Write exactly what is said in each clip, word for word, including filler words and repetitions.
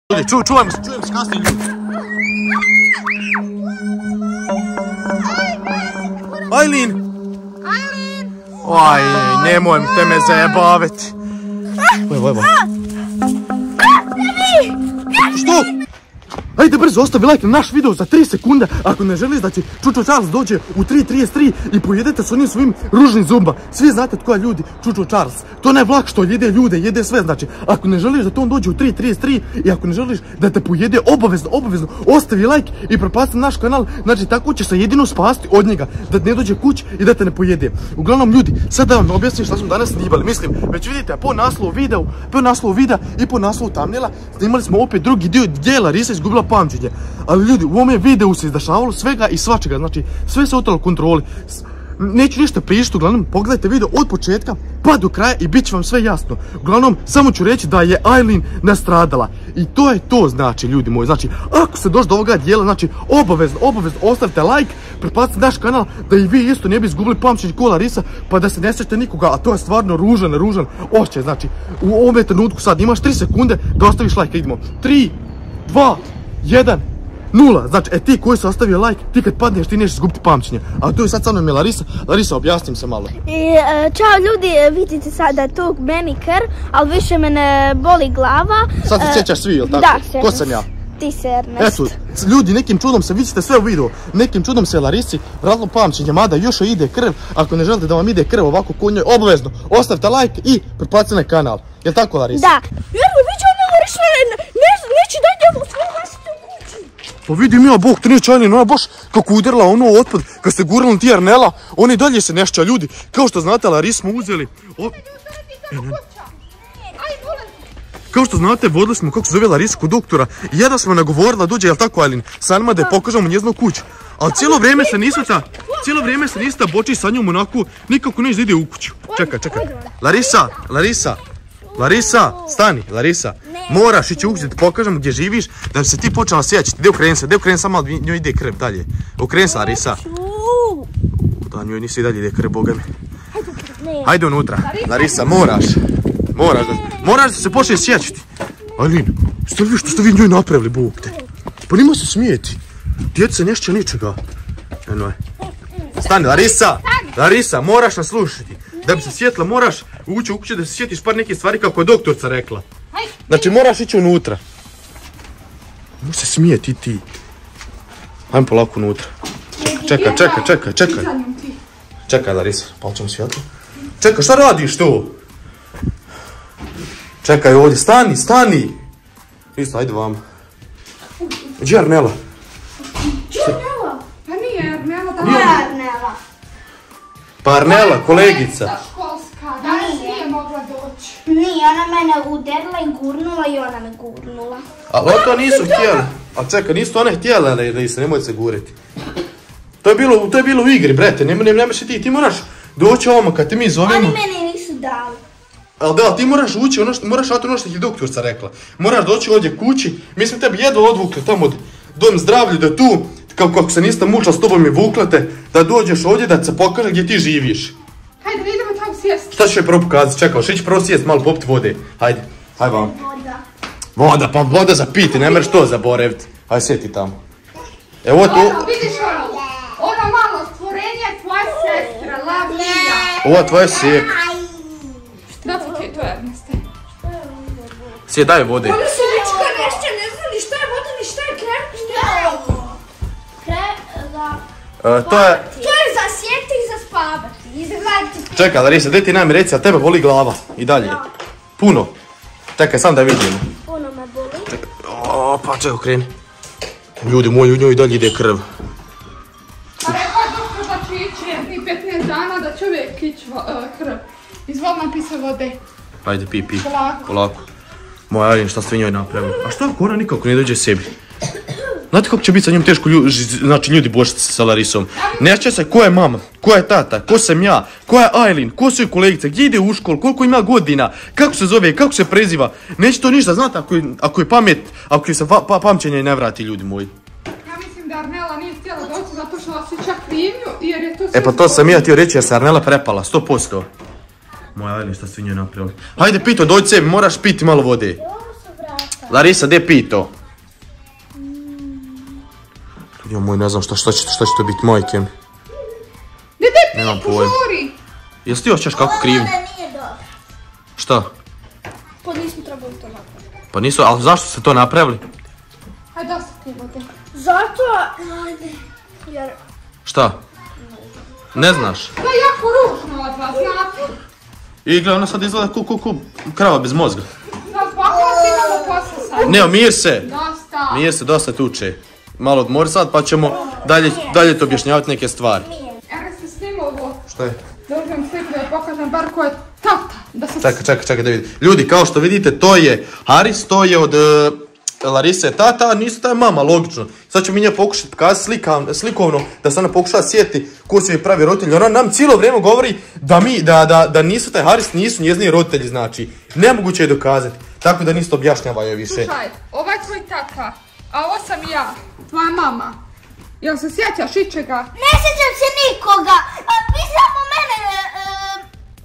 Ljudi, ču, čujem se, čujem se kasnije ljudi. Ajlin! Ajlin! Aj, nemoj te me zajebaviti. Evo, evo. Što? Ajde brzo, ostavi like na naš video za tri sekunde ako ne želiš da će Čučo Charles dođe u tri trideset tri i pojedete s onim svojim ružnim zumba. Svi znate tko je ljudi Čučo Charles. To ne vlak što jede ljude, jede sve. Znači, ako ne želiš da to on dođe u tri trideset tri i ako ne želiš da te pojede, obavezno, obavezno ostavi like i prepasti naš kanal. Znači, tako ćeš se jedino spasti od njega, da ne dođe kući i da te ne pojede. Uglavnom ljudi, sad da vam objasnim šta smo danas snimali. Mislim, već vidite, po naslovu videa, po naslovu videa i po naslovu thumbnaila snimali smo opet drugi dio gdje Larisa izgubila pamćenje. Ali ljudi, u ovome videu se izdešavalo svega i svačega, znači sve se otalo kontroli. Neću ništa pričati, uglavnom pogledajte video od početka pa do kraja i bit će vam sve jasno. Uglavnom, samo ću reći da je Ajlin nastradala. I to je to, znači, ljudi moji. Znači, ako ste došli do ovoga dijela, znači, obavezno, obavezno ostavite like, preplatite naš kanal, da i vi isto ne bi izgubili pamćenje ko Larisa, pa da se ne sjećate nikoga, a to je stvarno ružan, ružan osjećaj. Znači, u ovome trenutku sad imaš tri sekunde da ostaviš like, idemo. tri, dva, jedan, nula. Znači, e ti koji su ostavio like, ti kad padneš ti nećeš izgubiti pamćenje. A tu je sad sa mnom je Larisa. Larisa, objasnim se malo. I, čao ljudi, vidite sad da je tu meni krv, ali više me ne boli glava. Sad se sjećaš svi, jel tako? Da, sjećam. Ko sam ja? Ti se, Ernest. Eto, ljudi, nekim čudom se, vidite sve u videu, nekim čudom se Larisi vratilo pamćenje, mada još ide krv. Ako ne želite da vam ide krv ovako ko njoj, obavezno ostavite like i pretplatite na kanal. Jel tako, Larisa? Da. Jerno, vi će ono Larisa neće dati jednu svoju vlastitu kuću. Pa vidim ja, Bog te neće, Ajlin, ona baš kako udarila ono otpad, kad ste gurali ti Arnela, oni dalje se nešća, ljudi. Kao što znate, Laris smo uzeli... O... Kao što znate, vodili smo, kako se zove, Larisu kod doktora i jedna smo nagovorila dođe, jel tako, Ajlin, sa nama da je pokažemo njeznu kuću. Ali cijelo vrijeme se nisu ta, cijelo vrijeme se nisu ta boči sa njom onako, nikako neće da ide u kuću. Čekaj, čekaj. Larisa, Larisa, Larisa, stani, Larisa. Moraš ići u kuću da ti pokažemo gdje živiš, da bi se ti počela sjećati. Gdje ukreni se, gdje ukreni se, malo njoj ide krv dalje. Ukreni se, Larisa. Da, njoj nisi dalje ide krv, boga mi. Hajde unutra, Larisa, moraš. Moraš da, moraš da se počne sjećati. Ajlin, što vi što ste vi njoj napravili, Bog te? Pa nima se smijeti. Djeca nešće ničega. Eno je. Stani, Larisa, Larisa, moraš nas slušati. Da bi se sjetila, moraš ući u kuću da se sjetiš par neke stvari kako je doktorca rekla. Znači, moraš ići unutra. Moš se smijeti i ti. Ajmo polako unutra. Čekaj, čekaj, čekaj, čekaj. Čekaj, Larisa, pali ćemo svjetlo. Čekaj, šta radiš tu? Čekaj ovdje, stani, stani! Isto, ajde vam. Gdje je Arnela? Gdje je Arnela? Pa nije Arnela, da Nije Arnela. Pa Arnela, kolegica. Da školska, danas nije mogla doći. Nije, ona mene uderila i gurnula i ona me gurnula. Ali to nisu htjeli. A čekaj, nisu to one htjele, Larisa, nemoj se guriti. To je bilo, to je bilo u igri, brete, nemaš ti, ti moraš doći ovamo kad te mi zovemo. Oni mene nisu dali. Ali da, ti moraš ući, ono što, moraš rati ono što ti je doktorca rekla. Moraš doći ovdje kući, mi smo tebi jedno odvukli tamo od dom zdravlju, da tu, kako, kako se niste mučila s tobom i vuklete, da dođeš ovdje da se pokaže gdje ti živiš. Hajde, da idemo tamo sjesti. Šta ću joj prvo pokazati, čekao, še ću prvo sjesti, malo popiti vode. Hajde, hajde vam. Voda. Voda, pa voda za piti, ne mreš to zaboraviti. Hajde, sjeti tamo. Evo tu. Ono, vidiš ono, ono malo stvorenje, tvoja sestra, Lavija. Ovo tvoje sjek. Da ti je to, Erneste. Sjed, daj vode. Oni su nička nešto, ne zna ni šta je voda, ni šta je krem, šta je ovo. Kre, za... Uh, to je... To je za sjeti i za spavati. I za gledati. Čekaj, Larisa, daj ti najmi reci, a tebe boli glava. I dalje. Puno. Čekaj, sam da vidimo. Puno me boli. Čekaj, o, pa čekaj, kreni. Ljudi moji, u njoj i dalje ide krv. A rekao doktor da će ići ni petnaest dana da će uvijek ići krv. Izvod napisa vode. Ajde, pi, pi. Polako. Polako. Moj Ajlin, šta ste vi njoj napravili? A šta ako ona nikako ne dođe sebi? Znate kako će biti sa njom teško ljudi, znači ljudi bošiti sa Larisom? Neće se ko je mama, ko je tata, ko sam ja, ko je Ajlin, ko su joj kolegice, gdje ide u školu, koliko ima godina, kako se zove, kako se preziva. Neće to ništa, znate, ako je, ako je pamet, ako je se pa, pamćenje ne vrati, ljudi moji. Ja mislim da Arnela nije htjela doći zato što osjeća krivnju, jer je to sve... E pa to sam ja htio reći jer se Arnela prepala, sto posto. Moja Ajlin, šta ste vi njoj napravili? Hajde Pito, dođi sebi, moraš piti malo vode. Ovo su vrata. Larisa, gdje pito? Jo moj, ne znam šta, šta, će, šta će to biti, majke mi. Gdje pito, požuri? Jesi ti osjećaš kako krivnju? Ovo da nije dobro. Šta? Pa nismo trebali to napraviti. Pa nisu, ali zašto ste to napravili? Hajde, dosta ti vode. Zato, ajde, jer... Šta? Ne znaš? To je jako ružno od vas, znate? I gle, ona sad izgleda ku, ku, ku krava bez mozga. Da, zbog vas imamo posla sad. Ne, mir se. Dosta. Mir se, dosta tuče. Malo odmori sad pa ćemo dalje, dalje to objašnjavati neke stvari. Evo se snim ovo. Šta je? Da uzmem sliku da pokažem bar ko je tata. Da se... Čekaj, čekaj, čekaj da vidim. Ljudi, kao što vidite, to je Haris, to je od uh, Larise tata, a nisu taj mama, logično. Sad ćemo mi nje pokušati pokazati slika, slikovno, da se ona pokuša sjeti ko su joj pravi roditelji. Ona nam cijelo vrijeme govori da mi, da, da, da nisu taj Haris, nisu njezini roditelji, znači. Nemoguće je dokazati. Tako da nisto objašnjava joj više. Slušaj, ovaj tvoj tata, a ovo sam ja, tvoja mama. Jel se sjećaš ičega? Ne sjećam se nikoga, a vi samo mene uh,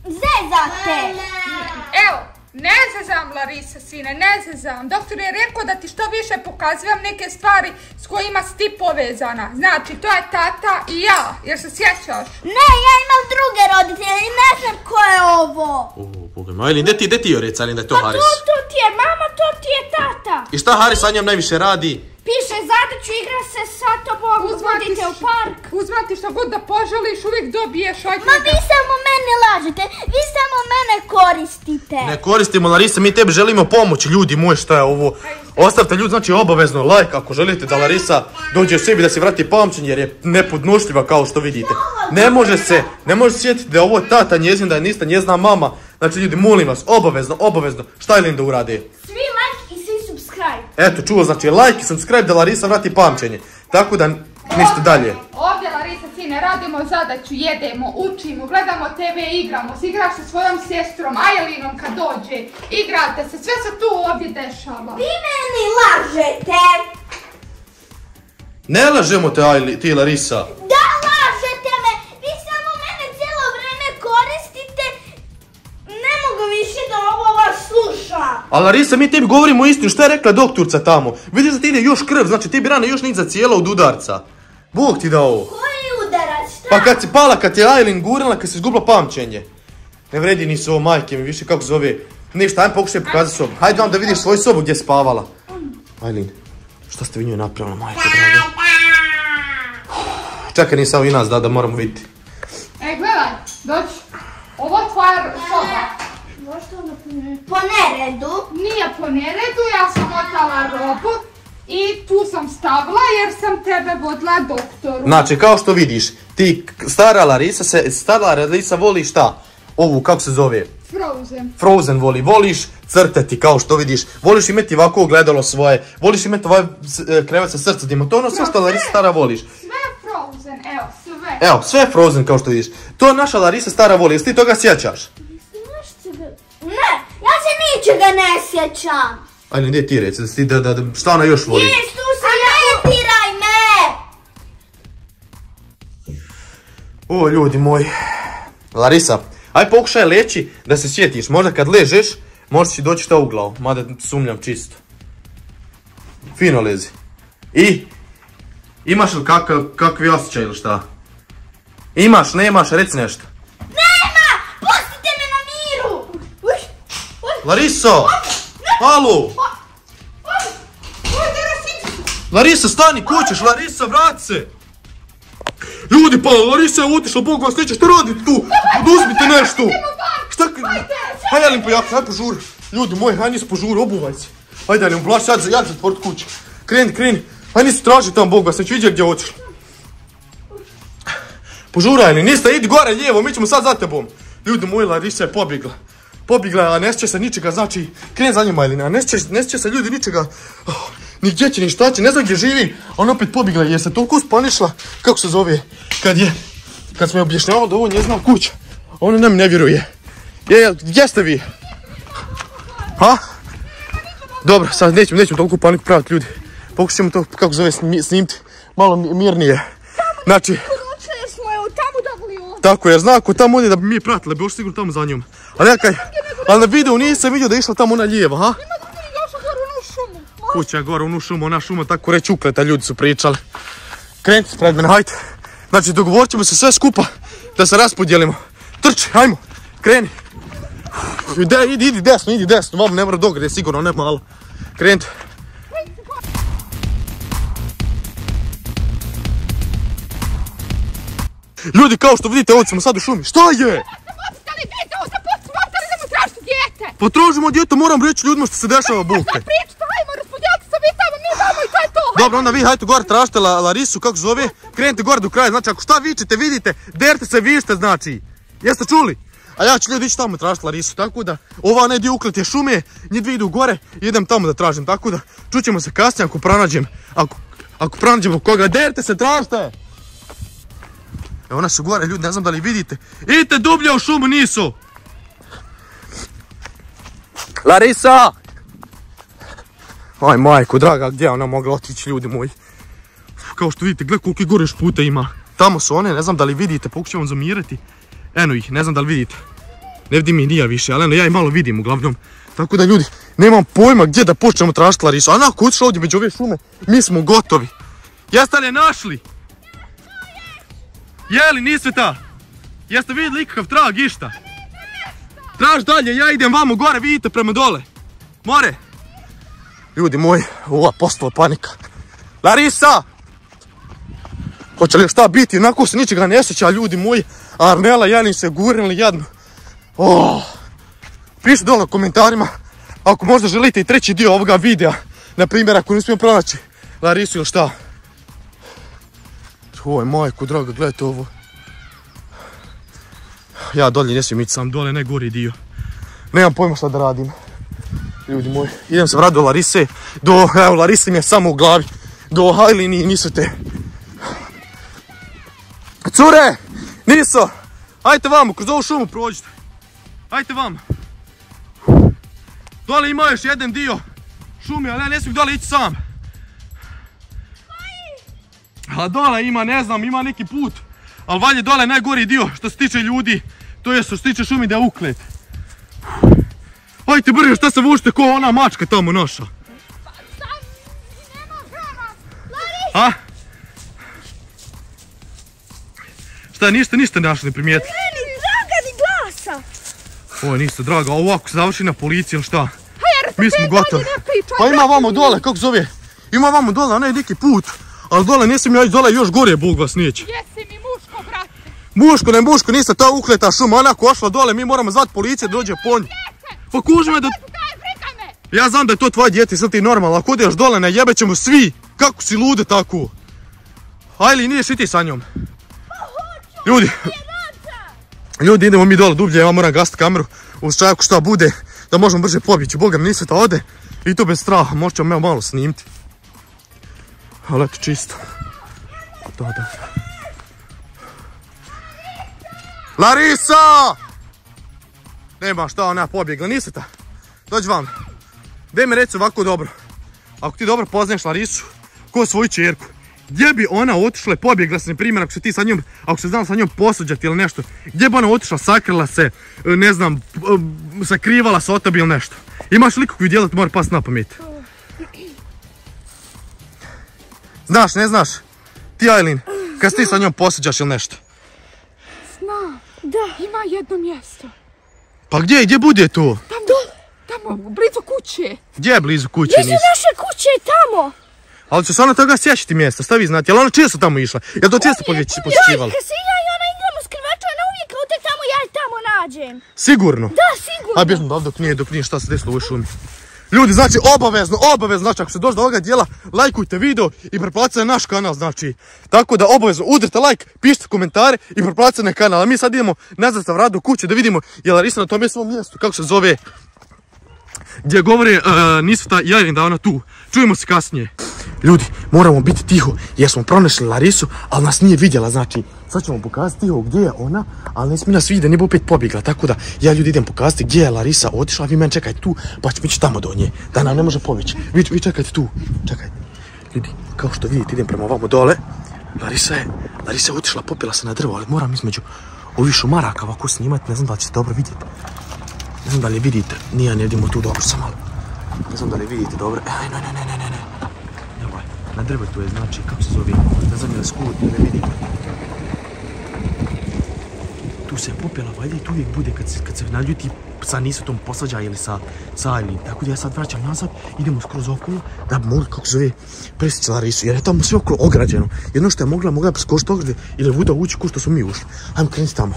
zezate. Evo, ne zezam Larisa, sine, ne zezam. Doktor je rekao da ti što više pokazujem neke stvari s kojima si ti povezana. Znači, to je tata i ja, jer se sjećaš? Ne, ja imam druge roditelje i ne znam ko je ovo. O, boga mi, Ajlin, gdje ti, gdje ti joj reci, Ajlin, da je to Pa Haris? to, to ti je mama, to ti je tata. I šta Haris sa njom najviše radi? Piše zadaću, igra se sa tobom, vodite u park. Uzmati što god da poželiš, uvijek dobiješ od Ma njega. vi samo mene lažete, vi samo mene koristite. Ne koristimo, Larisa, mi tebi želimo pomoći, ljudi moji, šta je ovo? Ostavite ljudi, znači obavezno like ako želite da Larisa dođe u sebi, da se vrati pamćenje, jer je nepodnošljiva kao što vidite. Ne može se, ne može se sjetiti da je ovo tata njezin, da je nista njezina mama. Znači ljudi, molim vas, obavezno, obavezno, šta je Linda urade? Svi like i svi subscribe. Eto, čuo, znači like i subscribe da Larisa vrati pamćenje. Tako da ništa dalje. Ovdje, Larisa, sine, radimo zadaću, jedemo, učimo, gledamo te ve, igramo se, igraš sa svojom sestrom, Ajelinom kad dođe, igrate se, sve se tu ovdje dešava. Vi meni lažete. Ne lažemo te, Ajli, ti Larisa. Da, lažete me. Vi samo mene cijelo vrijeme koristite. Ne mogu više da ovo vas slušam. A Larisa, mi tebi govorimo istinu, šta je rekla doktorca tamo? Vidiš da ti ide još krv, znači ti bi rana još nic zacijela od udarca. Bog ti dao. Koji udarac, šta? Pa kad si pala, kad je Ajlin gurila, kad si izgubila pamćenje. Ne vredi ni ovo, majke mi, više kako zove. Ništa, ajme pokušaj pokazati sobu. Hajde vam da vidiš svoju sobu gdje je spavala. Ajlin, šta ste vi njoj napravila, majke draga? Čekaj, nisam ovo i nas da, da moramo vidjeti. E, gledaj, dođi, ovo je tvoja soba. Po neredu. Nije po neredu, ja sam otala robu i tu sam stavila jer sam tebe vodila doktoru. Znači, kao što vidiš, ti stara Larisa se, stara Larisa voli šta? Ovu, kako se zove? Frozen. Frozen voli, voliš crtati, kao što vidiš, voliš imati ovako ogledalo svoje, voliš imati ovaj e, krevet sa srcem, to je ono sve što Larisa stara voliš. Sve Frozen, evo, sve. Evo, sve je Frozen kao što vidiš. To je naša Larisa stara voli, jesi ti toga sjećaš? Ne, ja se ničega ne sjećam. Ajde, gdje ti reci, da si ti, da, da, da, šta ona još voli? Nis, tu se ne diraj me. O, ljudi moji. Larisa, aj pokušaj leći da se sjetiš, možda kad ležeš, možeš ti doći to u glavu, mada sumnjam čisto. Fino lezi. I, imaš li kakav, kakvi osjećaj ili šta? Imaš, nemaš, reci nešto. Nema, pustite me na miru. Uš, uš. Lariso! Alo! Larisa, stani, kućeš, Larisa, vrati se! Ljudi, pa Larisa je otišla, Bog vas neće, šta radite tu? Oduzmite nešto! Šta? Hajde, Alim, pojak, hajde požuri. Ljudi moji, hajde nisu požuri, obuvaj se. Hajde, Alim, blaš, ja ću zatvorit kuće. Kreni, kreni. Hajde nisu traži tamo, Bog vas neće, vidjeti gdje otišla. Požuraj, Alim, niste, idi gore, lijevo, mi ćemo sad za tebom. Ljudi moji, Larisa je pobjegla. Pobjegla, a ne sjeća se ničega, znači, kreni za njima, Alim, a ne sjeća se ljudi ničega. Oh. Ni gdje će, ni šta će, ne znam gdje živi, a ona opet pobjegla jer se toliko uspanišla, kako se zove, kad je, kad smo je objašnjavali da ovo njezina kuća, a ona nam ne vjeruje. Je, gdje ste vi? Ha? Dobro, sad nećemo, nećemo toliko paniku praviti, ljudi. Pokušajmo to, kako zove, snimiti, malo mirnije. Znači, tako je, zna ako tamo ode da bi mi pratili, bi još sigurno tamo za njom. Ali ja kaj, ali na videu nisam vidio da je išla tamo ona lijeva, ha? Ima da mi još u šumu. kuća gore, onu šumu, ona šuma tako reći ukleta, ljudi su pričali. Krenite pred mene, hajde. Znači, dogovorit ćemo se sve skupa da se raspodijelimo. Trči, hajmo, kreni. Ide, idi, idi desno, idi desno, vam ne mora dogre, sigurno, ne malo. Krenite. Ljudi, kao što vidite, ovdje smo sad u šumi. Šta je? Potražimo djeto, moram reći ljudima što se dešava buke. Dobro, onda vi hajte gore tražite Larisu, kako zove, krenite gore do kraja, znači ako šta vičete, vidite, derte se, vište, znači. Jeste čuli? A ja ću ljudi ići tamo tražiti Larisu, tako da ova ne dio uklet je šume, njih dvi idu gore i idem tamo da tražim, tako da čućemo se kasnije ako pronađem, ako, ako pronađemo koga, derte se, tražite! Evo ona su gore, ljudi, ne znam da li vidite, idite dublje u šumu, nisu! Larisa! Aj majko, draga, gdje je ona mogla otići, ljudi moji? Kao što vidite, gledaj koliko gore još puta ima. Tamo su one, ne znam da li vidite, pokušam vam zoomirati. Eno ih, ne znam da li vidite. Ne vidim ih nija više, ali eno ja ih malo vidim uglavnom. Tako da ljudi, nemam pojma gdje da počnemo tražiti Larisu. A onako otišla ovdje među ove šume, mi smo gotovi. Jeste li je našli? Jeli, nisi ta? Jeste vidjeli ikakav trag, išta? Traž dalje, ja idem vamo gore, vidite prema dole. More. Ljudi moji, ova postala panika. Larisa! Hoće li šta biti, onako se ničega ne sjeća, ljudi moji. Arnela, Jelin se gurnili jadno. Oh. Pišite dole u komentarima ako možda želite i treći dio ovoga videa. Naprimjer, ako ne uspijem pronaći Larisu ili šta. Oj, majko, draga, gledajte ovo. Ja dolje ne smijem ići sam, dole najgori dio. Nemam pojma šta da radim. Ljudi moji, idem se vratiti do Larise. Do, evo, Larisa mi je samo u glavi. Do Hajlini i nisu te. Cure! Niso! Hajte vamo, kroz ovu šumu prođite. Hajte vamo. Dole ima još jedan dio šumi, ali ja ne smijem dole ići sam. A dole ima, ne znam, ima neki put. Ali valje dole najgori dio što se tiče ljudi. To je što se tiče šumi da je uklet. Hajte brže, šta se vučite ko ona mačka tamo naša? A? Šta, ništa, ništa našli, primijetili? Meni draga ni glasa. O, ništa draga, a ovako se završi na policiji ili šta? Mi smo gotovi. Pa ima vamo dole, kako zove? Ima vamo dole, onaj neki put. Ali dole nisam ja ići dole, još gore Bog vas neće. Jesi mi muško, brate? Muško, ne muško, niste ta ukleta šuma, onako ošla dole, mi moramo zvati policije da dođe po nju. Pa kuži me da... Ja znam da je to tvoje djete, sad ti normalno, ako ideš dole ne jebe ćemo svi. Kako si lude tako? Ajli, niješ i ti sa njom. Ljudi, ljudi idemo mi dole dublje, ja moram gasiti kameru u slučaju šta bude, da možemo brže pobjeći. Boga mi nisveta ode i to bez straha, možda ćemo malo snimiti. Ali eto čisto. Da, da. Larisa! Nema šta, ona pobjegla, nisveta. Dođi vam. Daj mi reci ovako dobro. Ako ti dobro poznaješ Larisu, ko svoju čerku, gdje bi ona otišla i pobjegla se, na primjer, ako se ti sa njom, ako se znala sa njom posuđati ili nešto, gdje bi ona otišla, sakrila se, ne znam, sakrivala se od tebi ili nešto? Imaš li kakvu djela ti mora pasti na pamet? Znaš, ne znaš? Ti, Ajlin, kad se ti sa njom posuđaš ili nešto? Znam, da, ima jedno mjesto. Pa gdje, gdje bude to? Tamo, tamo, blizu kuće. Gdje je blizu kuće? Blizu naše kuće je tamo. Ali će se ona toga sjećati mjesta, šta vi znate? Jel ona često tamo išla? Jel to često posjećivala? Kad se ja i ona igramo s krvača, ona uvijek ode tamo, ja i tamo nađem. Sigurno? Da, sigurno. A bježno dok nije, dok nije šta se desilo u ovoj šumi. Ljudi, znači obavezno, obavezno, znači ako se dođe do ovoga dijela, lajkujte video i pretplatite na naš kanal, znači. Tako da obavezno udrite like, pišite komentare i pretplatite na kanal. A mi sad idemo nazad sa vrat do kuće da vidimo je Larisa na tom je svom mjestu, kako se zove, gdje govore uh, Nisveta i Ajlin da ona tu. Čujemo se kasnije. Ljudi, moramo biti tiho jer smo pronašli Larisu, ali nas nije vidjela, znači sad ćemo pokazati tiho gdje je ona, ali ne smije nas vidjeti da nije opet pobjegla, tako da ja ljudi idem pokazati gdje je Larisa otišla, a vi meni čekajte tu, pa ćemo ići tamo do nje, da nam ne može pobjeći. Vi, vi čekajte tu, čekajte. Ljudi, kao što vidite idem prema ovamo dole, Larisa je, Larisa je otišla, popila se na drvo, ali moram između ovih šumaraka ovako snimati, ne znam da li ćete dobro vidjeti. Ne znam da li vidite, nije ne vidimo tu dobro, sam malo. Ne znam da li vidite dobro. Aj, ne, ne, ne, ne, ne, ne. Evo, na drvetu je, znači, kako se zove, ne znam da skut, ne vidite. Tu se popela, valjda i tu uvijek bude kad se, kad se naljuti sa Nisetom posvađa ili sa, sa Aileen. Tako da ja sad vraćam nazad, idemo skroz okolo da bi mogli, kako se zove, presjeći Larisu, jer je tamo sve okolo ograđeno. Jedno što je mogla, mogla bi skočiti ograde ili vuda ući ko što smo mi ušli. Ajmo krenuti tamo.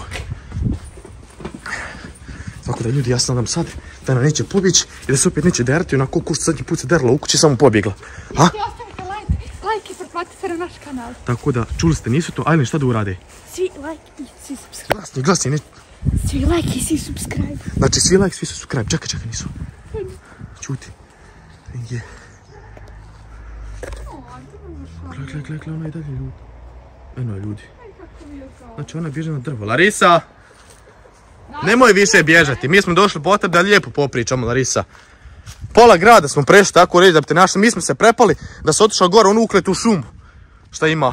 Tako da ljudi, ja se nadam sad da nam neće pobjeći i da se opet neće derati onako ko što zadnji put se derala u kući, samo pobjegla. Ha? I ostavite like, like i pretplatite se na naš kanal. Tako da, čuli ste Nisetu, Aileen šta da urade? Svi like i svi subscribe. Glasni, glasni, ne... Svi like i svi subscribe. Znači, svi like, svi su subscribe. Čekaj, čekaj, nisu. Čuti. Gdje? Gle, gle, gle, gle, ona je dalje ljudi. Eno je ljudi. Znači, ona bježe na drvo. Larisa! Nemoj više bježati, mi smo došli potreb da lijepo popričamo, Larisa. Pola grada smo prešli, tako reći da bi te našli. Mi smo se prepali da se otišao gore, on uklet u šumu. Šta ima?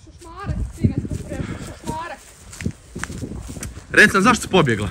Reci nam, zašto si pobjegla?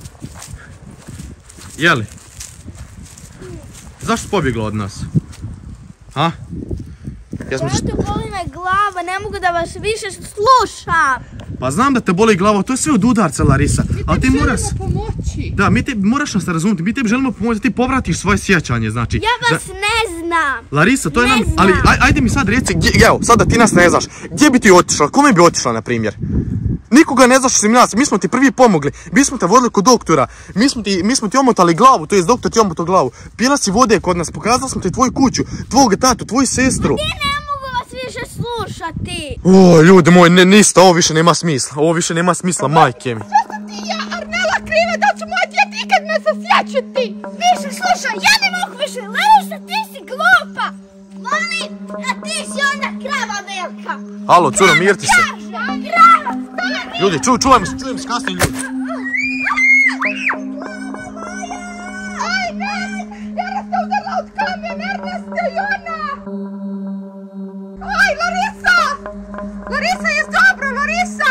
Jeli? Zašto si pobjegla od nas? Ha? Jesmo... Zato boli me glava, ne mogu da vas više slušam. Pa znam da te boli glava, to je sve od udarca, Larisa. Mi tebi želimo pomoći. Da, mi te moraš nas razumjeti, mi tebi želimo pomoći da ti povratiš svoje sjećanje, znači. Ja vas ne znam. Larisa, to je nam, ali aj, ajde mi sad reci, evo, sad da ti nas ne znaš, gdje bi ti otišla, kome bi otišla, na primjer? Nikoga ne znaš osim nas, mi smo ti prvi pomogli, mi smo te vodili kod doktora, mi smo ti, mi smo ti omotali glavu, to jest doktor ti omotao glavu, pila si vode kod nas, pokazali smo ti tvoju kuću, tvog tatu, tvoju sestru. Više slušati. O, ljudi moji, ne, ništa, ovo više nema smisla, ovo više nema smisla, majke mi. Što sam ti ja, Arnela, kriva, da ću moja djeta ikad me se sjećati? Više slušaj, ja ne mogu više, Larisa, ti si glupa. Molim, a ti si onda krava velika. Alo, curo, mirti se. Krava, stani. Ljudi, ču, čujemo se, čujemo se kasnije, ljudi. Aj, ne, Ernesta udarila od kamen, Ernesta i ona. Aj, Larisa! Larisa, jes dobro, Larisa!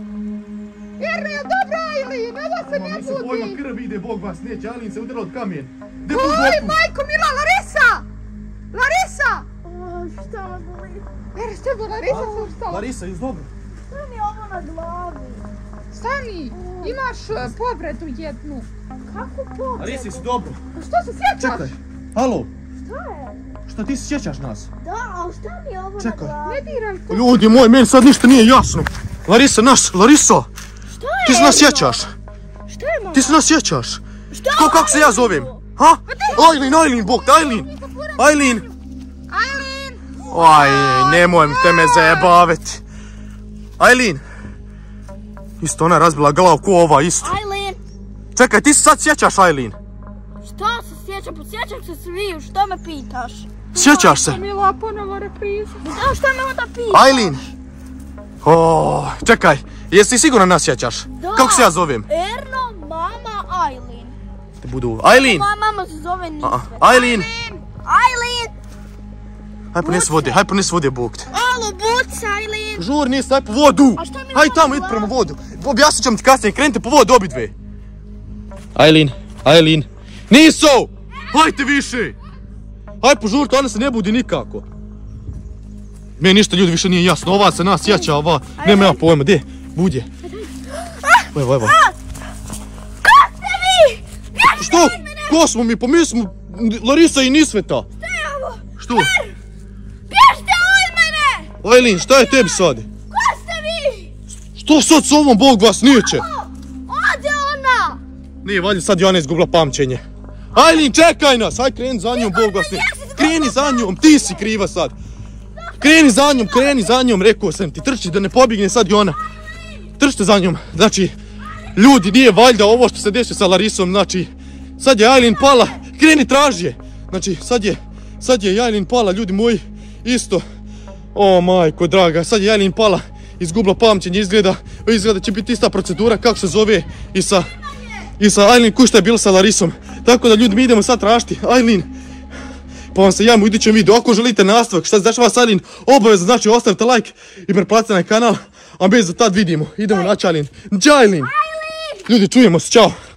Erne, je dobro, Aileen, ovo se ne budi. Ovo pojma krv ide, Bog vas neće, Aileen se udarila od kamen. Oj, majko mila, Larisa! Larisa! Šta vas boli? Erne, što je bilo, Larisa se ustala? Larisa, jes dobro? Šta mi je ovo na glavi? Stani, imaš uh, povredu jednu. Kako povredu? Larisa, jesi dobro? Što se sjećaš? Čekaj, halo, Šta je? šta ti se sjećaš nas? Da, ali šta mi je ovo Čekaj. na glavi? Ne diraj to. Ljudi moji, meni sad ništa nije jasno. Larisa, naš, Larisa, Šta je? ti se nas sjećaš? Šta je mama? Ti se nas sjećaš? Šta Ko, kako se ja zovem? Ha? Aileen, Aileen, Bog, Aileen. Aileen. Aileen! Aj, nemoj te me zajebaviti. Aileen. Isto ona razbila glavu ko ova isto. Aileen! Čekaj, ti se sad sjećaš, Aileen? Šta se sjećam? Posjećam se sviju, što me pitaš? Sjećaš se? Mila, ponovo repriza. Da, šta me onda pitaš? Aileen. O, čekaj, jesi ti sigurno nas sjećaš? Da. Kako se ja zovem? Erno, mama, Aileen. Te budu, Aileen. Moja mama se zove Nisvet. Aileen. Aileen! Haj ponesi vode, haj ponesi vode, Bog te. Alo, buc, Aileen! Žur, nisi, haj po vodu. A šta mi Haj ovo tamo, na idi glavi? prema vodu. Objasnit ću vam ti kasnije, krenite po vodu obidve. Aileen, Aileen. Niso! Hajte više! Haj požurite, ona se ne budi nikako. Meni ništa ljudi više nije jasno, ova se nas sjeća, ova, nema ja pojma, gdje? Budje. Evo, evo. Ko ste vi? Bježite Što? iz mene! Ko smo mi? Pa mi smo Larisa i Nisveta. Šta je ovo? Što? Bježite od mene! Aileen, šta je tebi sad? Ko ste vi? Što sad s ovom, Bog vas neće? Ode ona! Nije, valjda sad Jana izgubila pamćenje. Aileen, čekaj nas, aj kreni za njom, Bog vas neće. Kreni za njom, ti si kriva sad. Kreni za njom, kreni za njom, rekao sam ti, trči da ne pobjegne sad Jona. Trčite za njom, znači, ljudi, nije valjda ovo što se desi sa Larisom, znači, sad je Aileen pala, kreni traži je. Znači, sad je, sad je Aileen pala, ljudi moji, isto. O, majko draga, sad je Aileen pala, izgubila pamćenje, izgleda, izgleda će biti ista procedura, kako se zove, i sa, i sa Aileen, kuj šta je bilo sa Larisom. Tako da ljudi, mi idemo sad tražiti Aileen. Pa vam se javimo u idućem videu. Ako želite nastavak šta se dešava s Aileen, obavezno znači ostavite like i pretplatite na kanal. A mi za tad vidimo. Idemo naći Aileen. Ćao Aileen! Ljudi, čujemo se, čao!